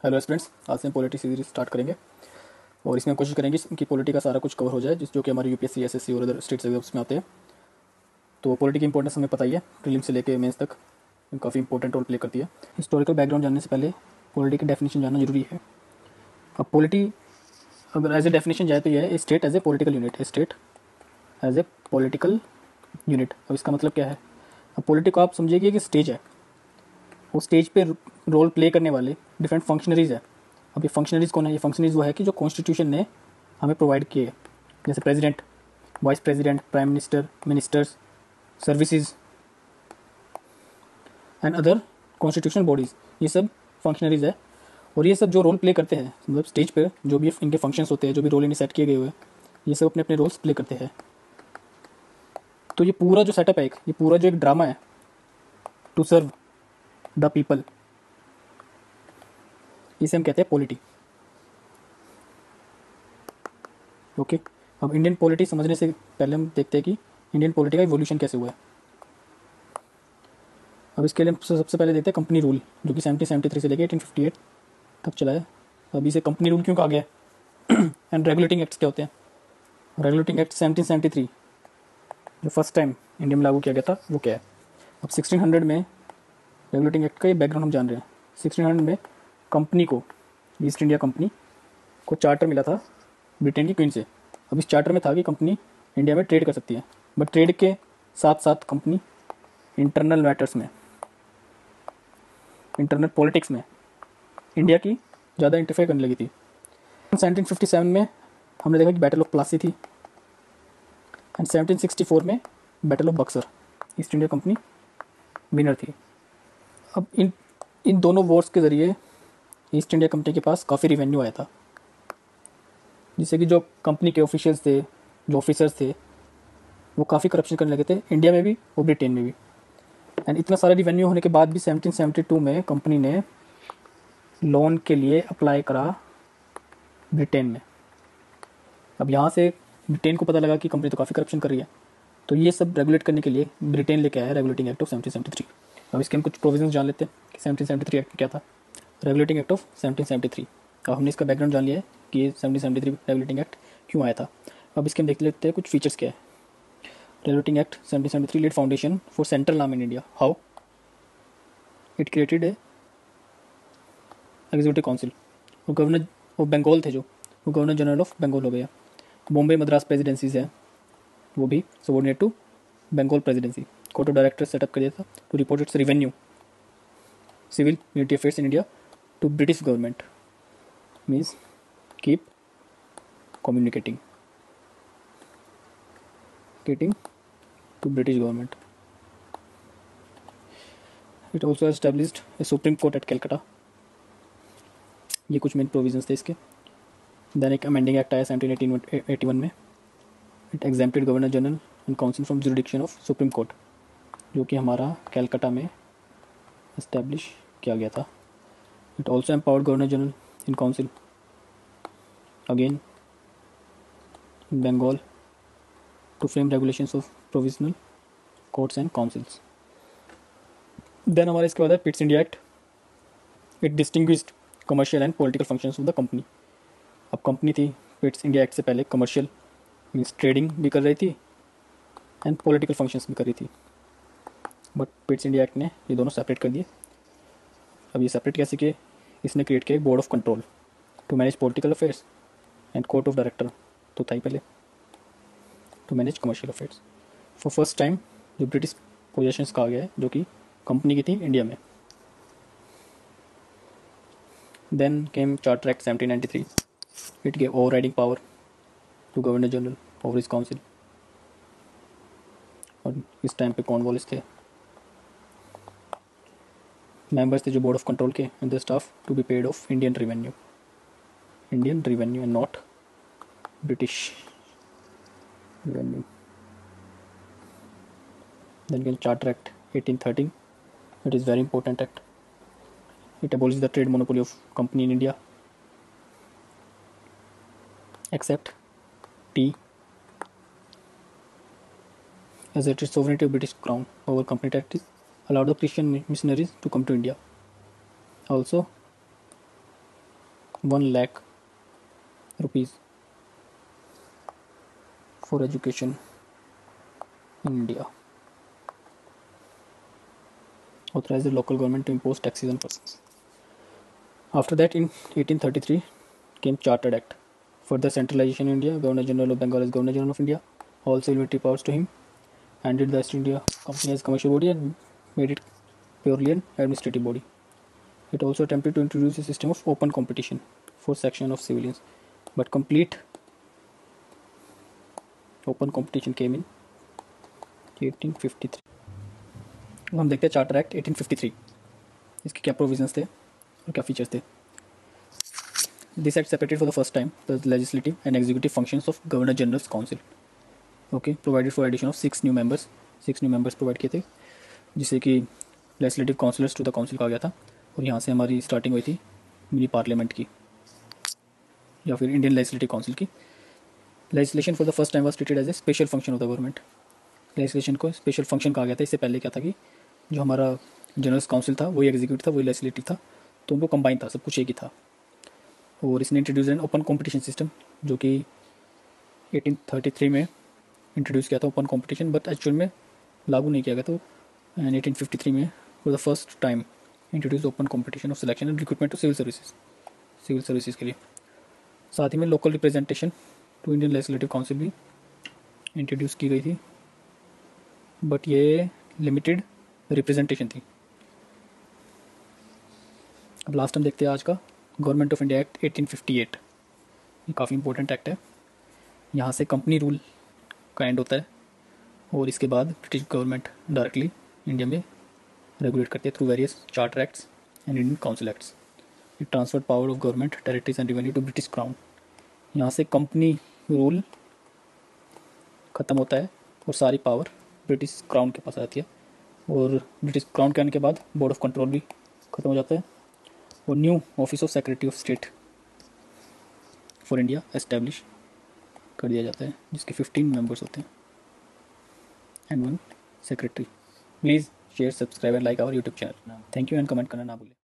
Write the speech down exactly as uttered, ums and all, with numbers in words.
Hello students, आज से हम पॉलिटी सीरीज स्टार्ट करेंगे और इसमें हम कोशिश करेंगे कि पॉलिटी का सारा कुछ कवर हो जाए, जिस जो कि हमारे यूपीएससी, एसएससी और अदर स्टेट एग्जाम्स में आते हैं। तो पॉलिटी की इंपॉर्टेंस हमें पता ही है, प्रीलिम्स से लेके मेंस तक काफ़ी इंपॉर्टेंट रोल प्ले करती है। हिस्टोरिकल बैकग्राउंड जानने से पहले पॉलिटी की डेफिनेशन जानना जरूरी है। अब पॉलिटी अगर एज ए डेफिनेशन जाए तो यह है state as a political unit, state as a political unit. अब इसका मतलब क्या है? अब पॉलिटी को आप समझिए कि एक स्टेज है, वो स्टेज पे रोल प्ले करने वाले डिफरेंट फंक्शनरीज है। अब ये फंक्शनरीज कौन है? ये फंक्शनरीज वो है कि जो कॉन्स्टिट्यूशन ने हमें प्रोवाइड किए, जैसे president, vice president, prime minister, ministers, services and other constitutional bodies, ये सब फंक्शनरीज है। और ये सब जो रोल प्ले करते हैं, मतलब स्टेज पे जो भी इनके फंक्शंस होते हैं, जो भी रोल इन्हें सेट किए गए हुए हैं, ये सब अपने अपने रोल्स प्ले करते हैं। तो ये पूरा जो सेटअप है, एक ये पूरा जो एक ड्रामा है टू सर्व द पीपल, इसे हम कहते हैं पॉलिटी। ओके, अब इंडियन पॉलिटी समझने से पहले हम देखते हैं कि इंडियन पॉलिटी का इवोल्यूशन कैसे हुआ है। अब इसके लिए सबसे पहले देखते हैं कंपनी रूल, जो कि सेवनटीन सेवेंटी थ्री से लेकर एटीन फिफ्टी एट तक चला है। अब इसे कंपनी रूल क्यों कहा गया है? एंड रेगुलेटिंग एक्ट्स क्या होते हैं? Regulating act seventeen seventy three जो फर्स्ट टाइम इंडिया में लागू किया गया था, वो क्या है? अब सिक्सटीन हंड्रेड में रेगुलेटिंग एक्ट का ये बैकग्राउंड हम जान रहे हैं। सिक्सटीन हंड्रेड में कंपनी को, ईस्ट इंडिया कंपनी को चार्टर मिला था ब्रिटेन की क्वीन से। अब इस चार्टर में था कि कंपनी इंडिया में ट्रेड कर सकती है, बट ट्रेड के साथ साथ कंपनी इंटरनल मैटर्स में, इंटरनल पॉलिटिक्स में इंडिया की ज़्यादा इंटरफेयर करने लगी थी। सेवनटीन फिफ्टी सेवन में हमने देखा कि बैटल ऑफ प्लासी थी, एंड सेवनटीन सिक्सटी फोर में battle of Buxar, East India Company winner थी। अब इन इन दोनों वॉर्स के ज़रिए ईस्ट इंडिया कंपनी के पास काफ़ी रिवेन्यू आया था, जिससे कि जो कंपनी के ऑफिशियल्स थे, जो ऑफिसर्स थे, वो काफ़ी करप्शन करने लगे थे, इंडिया में भी और ब्रिटेन में भी। एंड इतना सारा रिवेन्यू होने के बाद भी सेवनटीन सेवेंटी टू में कंपनी ने लोन के लिए अप्लाई करा ब्रिटेन में। अब यहाँ से ब्रिटेन को पता लगा कि कंपनी तो काफ़ी करप्शन कर रही है, तो ये सब रेगुलेट करने के लिए ब्रिटेन लेके आया regulating act of seventeen seventy three. अब इसके हम कुछ प्रोविजंस जान लेते हैं कि सेवनटीन सेवेंटी थ्री एक्ट क्या था। Regulating act of seventeen seventy three, अब हमने इसका बैकग्राउंड जान लिया है कि ये seventeen seventy three regulating act क्यों आया था। अब इसके हम देख लेते हैं कुछ फीचर्स क्या है। Regulating act seventeen seventy three laid foundation for central arm in India. How? It created a executive council, और गवर्नर ऑफ बंगाल थे जो, वो गवर्नर जनरल ऑफ बंगाल हो गया। बॉम्बे मद्रास प्रेसिडेंसीज है, वो भी subordinate to Bengal presidency. Court of director setup कर दिया था to report its revenue, civil military affairs in India to British government, means keep communicating getting to British government. It also established a Supreme Court at Calcutta. ये कुछ main provisions थे इसके। Then एक amending act आया seventeen eighty one में। It exempted governor general and council from jurisdiction of supreme court, जो कि हमारा कैलकाटा में इस्टेब्लिश किया गया था। It also empowered governor general in council again Bengal to frame regulations of provisional courts and councils. Then हमारे इसके बाद है Pitt's India act. It distinguished commercial and political functions of the company. अब company थी Pitt's India act से पहले commercial, means trading भी कर रही थी एंड पॉलिटिकल फंक्शंस भी कर रही थी, बट पिट्स इंडिया एक्ट ने ये दोनों सेपरेट कर दिए। अब ये सेपरेट कैसे किए? इसने क्रिएट किया एक board of control to manage political affairs and court of director तो था ही पहले to manage commercial affairs. For first time जो ब्रिटिश पोजेशंस कहा गया है, जो कि कंपनी की थी इंडिया में। Then came charter act seventeen ninety three. It gave overriding power to governor general over his council. और इस टाइम पे कॉर्नवालिस थे, मेंबर्स थे जो बोर्ड ऑफ कंट्रोल के, and the staff to be paid of Indian revenue, Indian revenue and not British revenue. Then came Charter Act eighteen thirteen. It is very important act. It abolishes the trade monopoly of company in India, except tea, as it is sovereignty of British Crown over company territories, allowed the Christian missionaries to come to India. Also, one lakh rupees for education in India. Authorized the local government to impose taxes on persons. After that, in eighteen thirty-three came Chartered Act. Further centralization in India. Governor General of Bengal as Governor General of India. All civil military powers to him. Handed the East India Company as commercial body and made it purely an administrative body. It also attempted to introduce a system of open competition for section of civilians, but complete open competition came in eighteen fifty-three. हम देखते हैं charter act eighteen fifty-three. इसके क्या provisions थे और क्या features थे. This act separated for the first time the legislative and executive functions of governor generals council. Okay, provided for addition of six new members. Six new members provide किए थे, जिसे कि legislative councillors to the council कहा गया था. और यहाँ से हमारी स्टार्टिंग हुई थी मिनी पार्लियामेंट की, या फिर इंडियन लेजिस्लेटिव काउंसिल की. Legislation for the first time was treated as a special function of the government. Legislation को स्पेशल फंक्शन कहा गया था. इससे पहले क्या था कि जो हमारा जनरल काउंसिल था वही एग्जीक्यूटिव था, वही लेजिस्लेटिव था, तो उनको कंबाइन था, सब कुछ एक ही था. और इसने introduce an open competition system, जो कि eighteen thirty-three में इंट्रोड्यूस किया था ओपन कंपटीशन, बट एक्चुअल में लागू नहीं किया गया. तो एंड eighteen fifty-three में for the first time introduce open competition of selection and recruitment to civil services civil services के लिए. साथ ही में local representation to Indian legislative council भी इंट्रोड्यूस की गई थी, बट ये लिमिटेड रिप्रेजेंटेशन थी. अब लास्ट हम देखते हैं आज का government of India act eighteen fifty-eight. ये काफ़ी इंपॉर्टेंट एक्ट है. यहाँ से कंपनी रूल का एंड होता है और इसके बाद ब्रिटिश गवर्नमेंट डायरेक्टली इंडिया में रेगुलेट करती है through various charter acts and Indian council acts. It transfer power of government territories and revenue to British crown. यहाँ से कंपनी रूल ख़त्म होता है और सारी पावर ब्रिटिश क्राउन के पास आती है. और ब्रिटिश क्राउन के आने के बाद बोर्ड ऑफ कंट्रोल भी ख़त्म हो जाता है और new office of secretary of state for India establish कर दिया जाता है, जिसके fifteen मेंबर्स होते हैं and one secretary. Please share, subscribe and like our YouTube channel. Thank you and comment करना ना भूलें.